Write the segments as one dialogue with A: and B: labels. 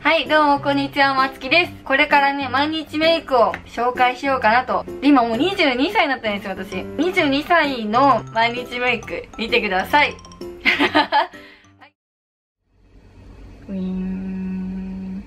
A: はい、どうも、こんにちは、まつきです。これからね、毎日メイクを紹介しようかなと。今もう22歳になったんですよ、私。22歳の毎日メイク、見てください。ウィーン。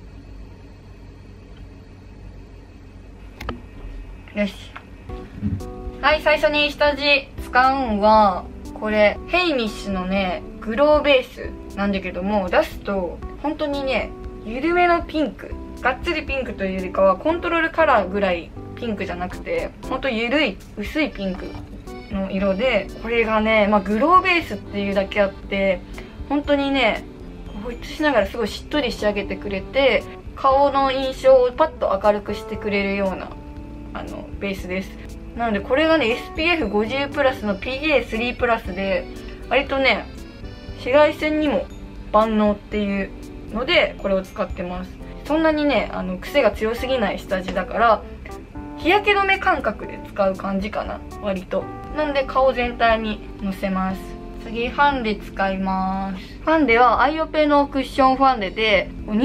A: よし。はい、最初に下地使うんは、これ、ヘイミッシュのね、グローベースなんだけども、出すと、本当にね、緩めのピンク。がっつりピンクというよりかは、コントロールカラーぐらいピンクじゃなくて、ほんと緩い、薄いピンクの色で、これがね、グローベースっていうだけあって、本当にね、保湿しながらすごいしっとり仕上げてくれて、顔の印象をパッと明るくしてくれるような、ベースです。なので、これがね、SPF50 プラスの PA3 プラスで、割とね、紫外線にも万能っていうのでこれを使ってます。そんなにね癖が強すぎない下地だから日焼け止め感覚で使う感じかな、割と。なんで顔全体にのせます。次ファンデ使います。ファンデはアイオペのクッションファンデで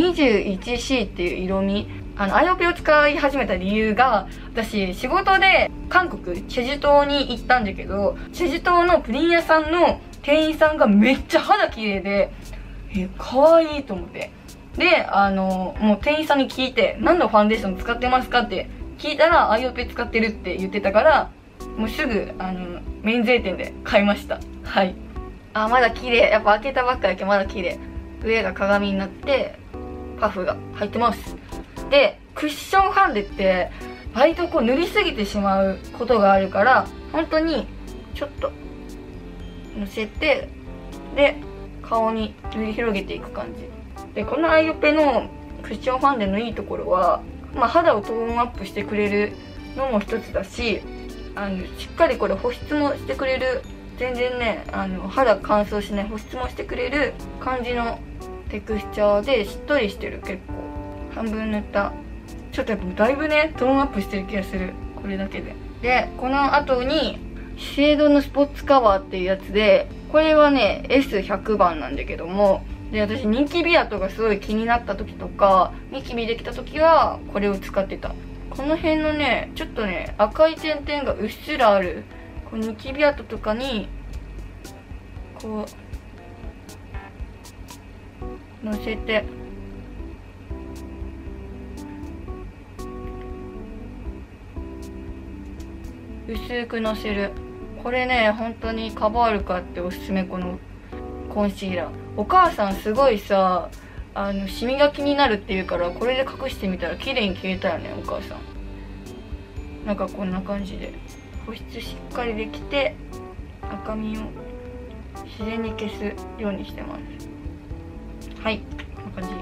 A: 21C っていう色味。アイオペを使い始めた理由が、私仕事で韓国チェジュ島に行ったんだけど、チェジュ島のプリン屋さんの店員さんがめっちゃ肌綺麗で、可愛いと思って。で、もう店員さんに聞いて、何のファンデーション使ってますかって聞いたら、アイオペ使ってるって言ってたから、もうすぐ、免税店で買いました。はい。あ、まだ綺麗。やっぱ開けたばっかだけどまだ綺麗。上が鏡になって、パフが入ってます。で、クッションファンデって、割とこう塗りすぎてしまうことがあるから、本当に、ちょっと、のせて、で、顔に塗り広げていく感じで、このアイオペのクッションファンデのいいところは、肌をトーンアップしてくれるのも一つだし、しっかりこれ保湿もしてくれる、全然ね肌乾燥しない保湿もしてくれる感じのテクスチャーで、しっとりしてる。結構半分塗った。ちょっとやっぱだいぶねトーンアップしてる気がする、これだけで。でこの後に資生堂のスポッツカバーっていうやつで、これはね S100 番なんだけども、で私ニキビ跡がすごい気になった時とか、ニキビできた時はこれを使ってた。この辺のねちょっとね赤い点々がうっすらあるこのニキビ跡とかにこうのせて、薄くのせる。これね本当にカバールカっておすすめ、このコンシーラー。お母さんすごいさシミが気になるっていうから、これで隠してみたら綺麗に消えたよね、お母さん。なんかこんな感じで保湿しっかりできて、赤みを自然に消すようにしてます。はい、こんな感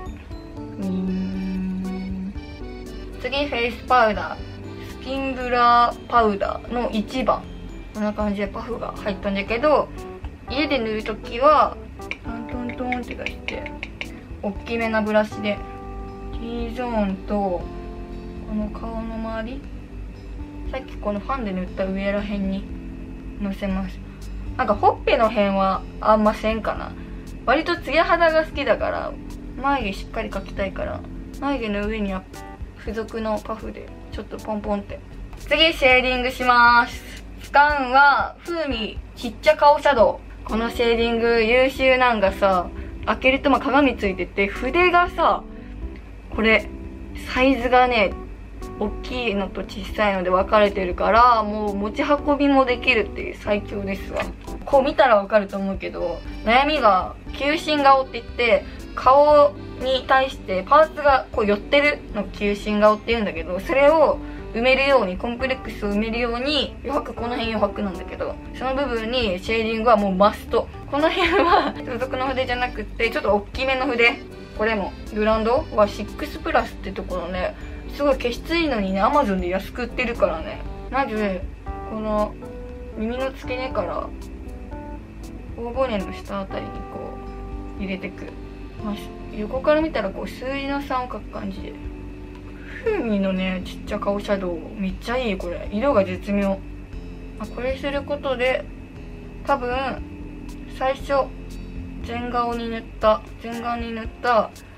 A: じ。次フェイスパウダー、スキンブラパウダーの1番。こんな感じでパフが入ったんだけど、家で塗るときはトントンって出して、大きめなブラシで T ゾーンとこの顔の周り、さっきこのファンで塗った上らへんにのせます。なんかほっぺの辺はあんませんかな。割とツヤ肌が好きだから、眉毛しっかり描きたいから、眉毛の上には付属のパフでちょっとポンポンって。次シェーディングします。使うんは風味ちっちゃ顔シャドウ。このシェーディング優秀なんがさ、開けると鏡ついてて、筆がさ、これサイズがね大きいのと小さいので分かれてるから、もう持ち運びもできるっていう最強ですわ。こう見たら分かると思うけど、悩みが球心顔って言って、顔に対してパーツがこう寄ってるのを球心顔って言うんだけど、それを埋めるように、コンプレックスを埋めるように、余白、この辺余白なんだけど、その部分にシェーディングはもうマスト。この辺は付属の筆じゃなくってちょっと大きめの筆。これもブランドは6プラスってところね、すごい消しついのにね、 Amazon で安く売ってるからね。まずこの耳の付け根から頬骨の下あたりにこう入れてく。横から見たらこう数字の3を描く感じで。風味のねちっちゃ顔シャドウめっちゃいい。これ色が絶妙。これすることで多分最初前顔に塗った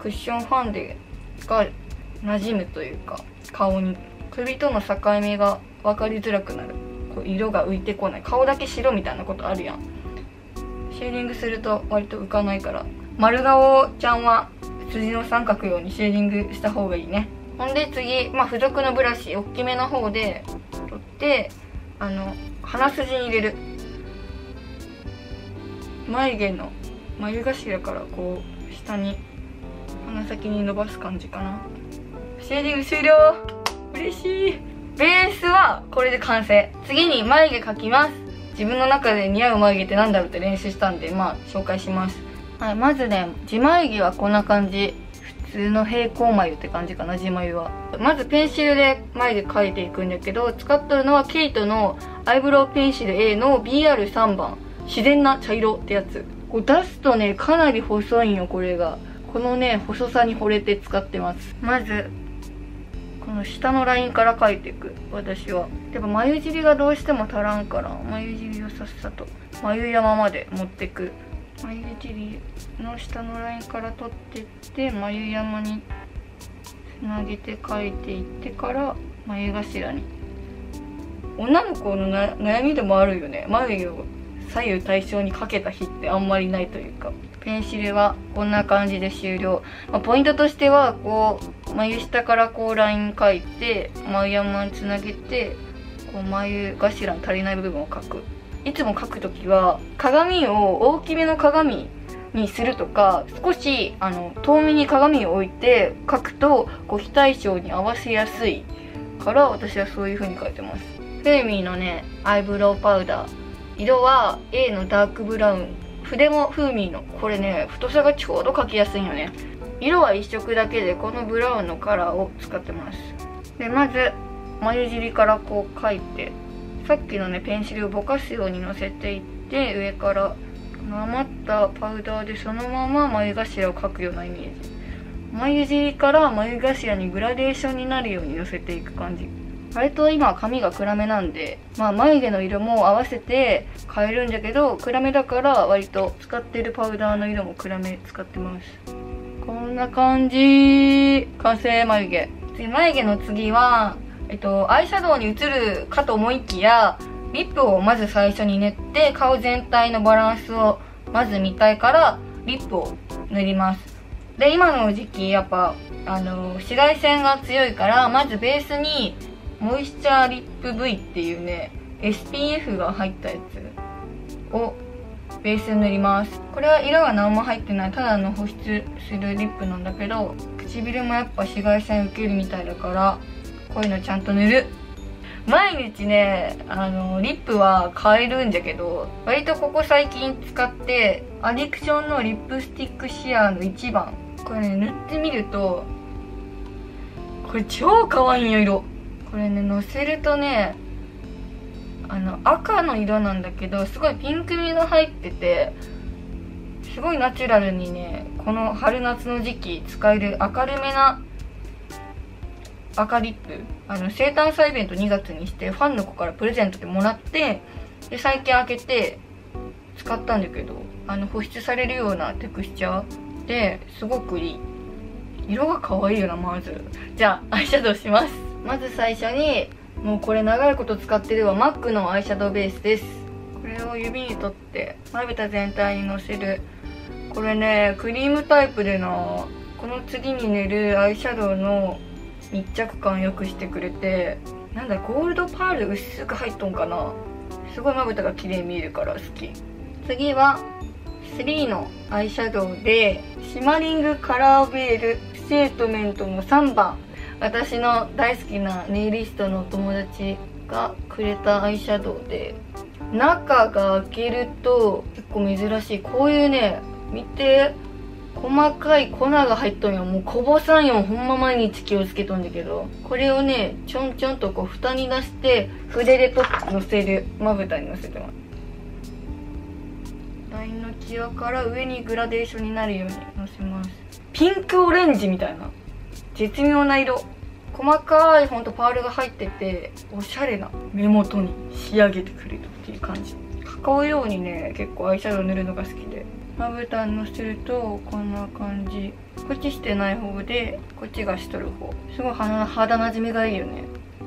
A: クッションファンデが馴染むというか、顔に首との境目が分かりづらくなる。こう色が浮いてこない、顔だけ白みたいなことあるやん。シェーディングすると割と浮かないから、丸顔ちゃんは筋の三角ようにシェーディングした方がいいね。ほんで次、付属のブラシ大きめの方で取って、鼻筋に入れる。眉毛の眉頭からこう下に鼻先に伸ばす感じかな。シェーディング終了。嬉しい。ベースはこれで完成。次に眉毛描きます。自分の中で似合う眉毛ってなんだろうって練習したんで、紹介します。はい、まずね、地眉毛はこんな感じ。普通の平行眉って感じかな、地眉は。まずペンシルで眉毛描いていくんだけど、使ってるのはケイトのアイブロウペンシル A の BR3 番。自然な茶色ってやつ。こう出すとね、かなり細いんよ、これが。このね、細さに惚れて使ってます。まず、この下のラインから描いていく、私は。やっぱ眉尻がどうしても足らんから、眉尻をさっさと眉山まで持っていく。眉尻の下のラインから取っていって、眉山につなげて描いていってから眉頭に。女の子の悩みでもあるよね。眉毛を左右対称にかけた日ってあんまりないというか。ペンシルはこんな感じで終了。ポイントとしては、こう眉下からこうライン描いて眉山につなげて、こう眉頭の足りない部分を描く。いつも描くときは鏡を大きめの鏡にするとか、少し遠目に鏡を置いて描くとこう非対称に合わせやすいから、私はそういう風に描いてます。フェーミーのねアイブロウパウダー、色は A のダークブラウン。筆もフーミーの。これね、太さがちょうど描きやすいよね。色は一色だけで、このブラウンのカラーを使ってます。で、まず眉尻からこう描いて、さっきのねペンシルをぼかすようにのせていって、上から余ったパウダーでそのまま眉頭を描くようなイメージ。眉尻から眉頭にグラデーションになるようにのせていく感じ。割と今は髪が暗めなんで、眉毛の色も合わせて変えるんだけど、暗めだから割と使ってるパウダーの色も暗め使ってます。こんな感じ。完成眉毛。眉毛の次はアイシャドウに移るかと思いきや、リップをまず最初に塗って顔全体のバランスをまず見たいからリップを塗ります。で、今の時期やっぱ紫外線が強いから、まずベースにモイスチャーリップ V っていうね SPF が入ったやつをベースに塗ります。これは色が何も入ってない、ただの保湿するリップなんだけど、唇もやっぱ紫外線受けるみたいだから、こういうのちゃんと塗る。毎日ねリップは変えるんだけど、割とここ最近使ってアディクションのリップスティックシアーの1番、これね塗ってみるとこれ超可愛いよ色。これねのせるとね赤の色なんだけど、すごいピンク味が入ってて、すごいナチュラルにね、この春夏の時期使える明るめな赤リップ。生誕祭イベント2月にしてファンの子からプレゼントでもらって、で最近開けて使ったんだけど、保湿されるようなテクスチャーですごくいい。色が可愛いよな。まずじゃあアイシャドウします。まず最初に、もうこれ長いこと使ってるわ、MAC のアイシャドウベースです。これを指に取ってまぶた全体にのせる。これねクリームタイプでな、この次に塗るアイシャドウの密着感良くしてくれて、なんだゴールドパール薄く入っとんかな。すごいまぶたが綺麗に見えるから好き。次は3のアイシャドウでシマリングカラーベールステートメントの3番。私の大好きなネイリストのお友達がくれたアイシャドウで、中が開けると結構珍しい、こういうね、見て細かい粉が入っとんよ。もうこぼさんよ、ほんま毎日気をつけとんだけど、これをねちょんちょんとこう蓋に出して筆でとのせる。まぶたにのせてます。ラインの際から上にグラデーションになるようにのせます。ピンクオレンジみたいな絶妙な色。細かいほんとパールが入ってて、おしゃれな目元に仕上げてくれるっていう感じ。囲うようにね結構アイシャドウ塗るのが好きで、まぶたにのせるとこんな感じ。 こっちしてない方で、こっちがしとる方。すごい肌なじみがいいよね。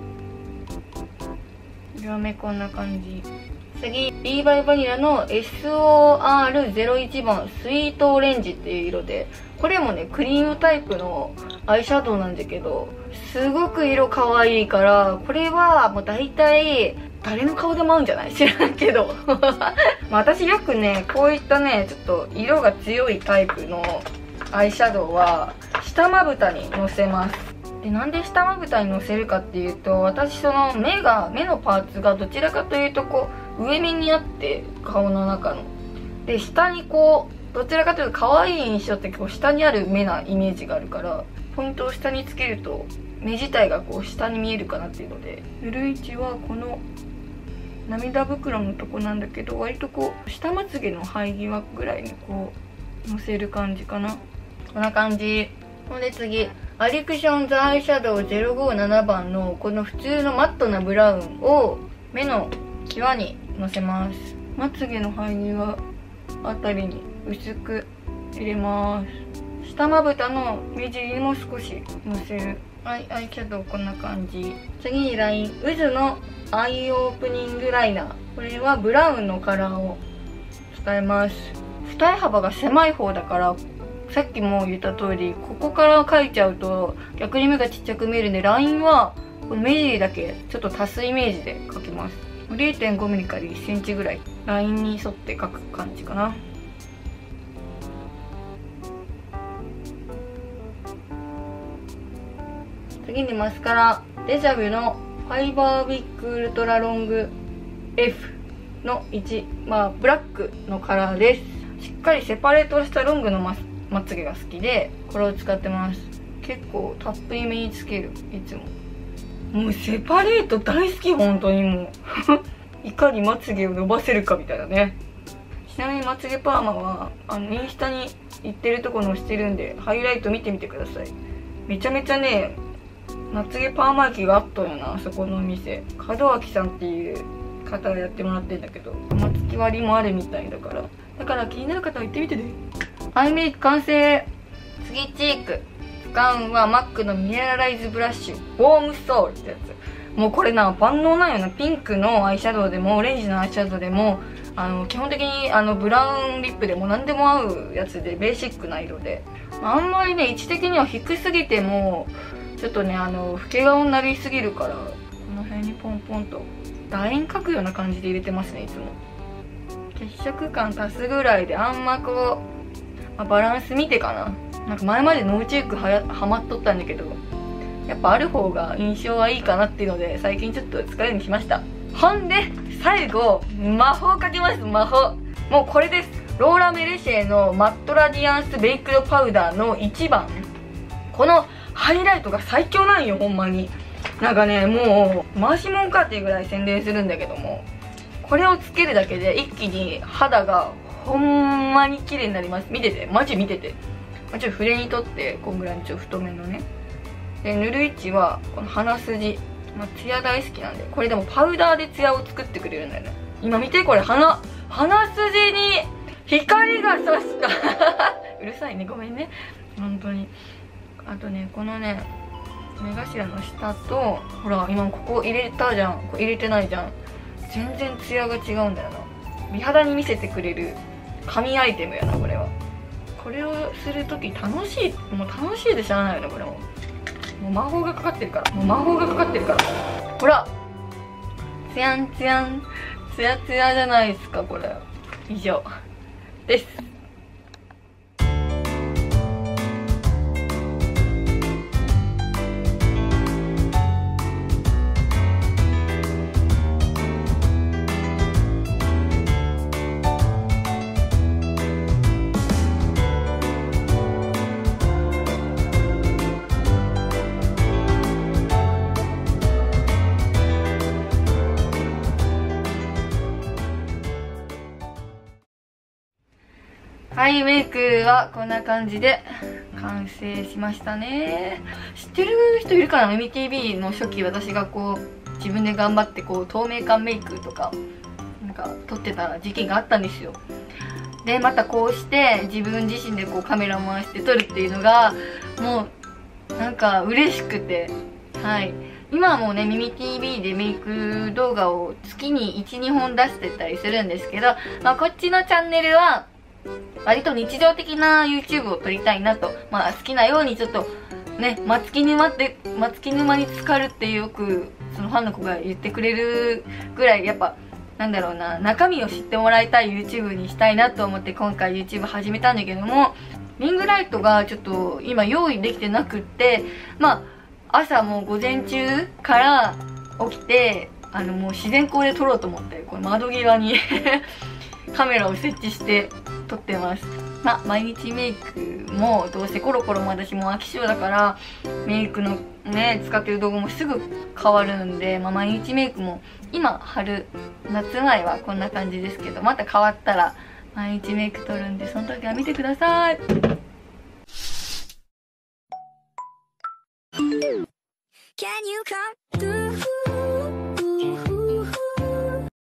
A: 両目こんな感じ。次、リーバイバニラの SOR01 番スイートオレンジっていう色で、これもね、クリームタイプのアイシャドウなんだけど、すごく色可愛いから、これはもう大体、誰の顔でも合うんじゃない？知らんけど。私よくね、こういったね、ちょっと色が強いタイプのアイシャドウは、下まぶたにのせます。で、なんで下まぶたにのせるかっていうと、私その目のパーツがどちらかというとこう、上目にあって、顔の中の。で、下にこう、どちらかというと可愛い印象ってこう下にある目なイメージがあるから、ポイントを下につけると目自体がこう下に見えるかなっていうので、塗る位置はこの涙袋のとこなんだけど、割とこう下まつげの生え際ぐらいにこうのせる感じかな。こんな感じ。ほんで次、アディクションザアイシャドウ057番のこの普通のマットなブラウンを目の際にのせます。まつげの生え際あたりに薄く入れます。下まぶたの目尻にも少しのせる。アイシャドウこんな感じ。次にライン、渦のアイオープニングライナー。これはブラウンのカラーを使います。二重幅が狭い方だから、さっきも言った通り、ここから描いちゃうと逆に目がちっちゃく見えるんで、ラインはこの目尻だけちょっと足すイメージで描きます。0.5 ミリから1センチぐらいラインに沿って描く感じかな。次にマスカラ、デジャブのファイバーウィッグウルトラロング F の1、ブラックのカラーです。しっかりセパレートしたロングのまつげが好きで、これを使ってます。結構たっぷりめにつける、いつも。もうセパレート大好き、本当にもう。いかにまつげを伸ばせるかみたいなね。ちなみにまつげパーマは、インスタに行ってるとこ載してるんで、ハイライト見てみてください。めちゃめちゃね、まつげパーマ機があったよな、そこのお店。門脇さんっていう方がやってもらってんだけど、まつき割りもあるみたいだから。だから気になる方は行ってみてね。アイメイク完成。次チーク。使うのは MAC のミネラライズブラッシュ。ウォームソウルってやつ。もうこれな、万能なんよな。ピンクのアイシャドウでも、オレンジのアイシャドウでも、基本的にブラウンリップでも何でも合うやつで、ベーシックな色で。あんまりね、位置的には低すぎても、ちょっとね、老け顔になりすぎるから、この辺にポンポンと、楕円描くような感じで入れてますね、いつも。血色感足すぐらいで、あんまこう、バランス見てかな。なんか前までノーチークはまっとったんだけど、やっぱある方が印象はいいかなっていうので、最近ちょっと使うようにしました。ほんで、最後、魔法かけます、魔法。もうこれです。ローラ・メルシェのマットラディアンスベイクドパウダーの1番。このハイライトが最強なんよ、ほんまに。なんかね、もう、回しもんかっていうぐらい宣伝するんだけども、これをつけるだけで一気に肌がほんまに綺麗になります。見てて、マジ見てて。ちょっと筆にとって、こんぐらいのちょっと太めのね。で、塗る位置は、この鼻筋。ツヤ大好きなんで。これでもパウダーでツヤを作ってくれるんだよね。今見て、これ鼻筋に光が差した。うるさいね、ごめんね。本当に。あとね、このね、目頭の下と、ほら、今ここ入れたじゃん。ここ入れてないじゃん。全然ツヤが違うんだよな。美肌に見せてくれる神アイテムやな、これは。これをするとき楽しい。もう楽しいでしゃあないよね、これも。もう魔法がかかってるから。もう魔法がかかってるから。ほらツヤンツヤン。ツヤツヤじゃないですか、これ。以上。です。アイメイクはこんな感じで完成しましたね。知ってる人いるかな？ MTV の初期、私がこう自分で頑張ってこう透明感メイクとかなんか撮ってた時期があったんですよ。 でまたこうして自分自身でこうカメラ回して撮るっていうのがもうなんか嬉しくて、はい。今はもうね、ミミ TV でメイク動画を月に1、2本出してたりするんですけど、まあこっちのチャンネルは割と日常的な YouTube を撮りたいなと、まあ好きなようにちょっとね、松木沼に浸かるってよくそのファンの子が言ってくれるぐらい、やっぱなんだろうな、中身を知ってもらいたい YouTube にしたいなと思って今回 YouTube 始めたんだけども、リングライトがちょっと今用意できてなくって、まあ朝もう午前中から起きてもう自然光で撮ろうと思って、この窓際にカメラを設置して撮ってます。まあ毎日メイクもどうせコロコロも私も飽き性だから、メイクのね使ってる動画もすぐ変わるんで、まあ毎日メイクも今春夏前はこんな感じですけど、また変わったら毎日メイク撮るんで、その時は見てください。Can you come through?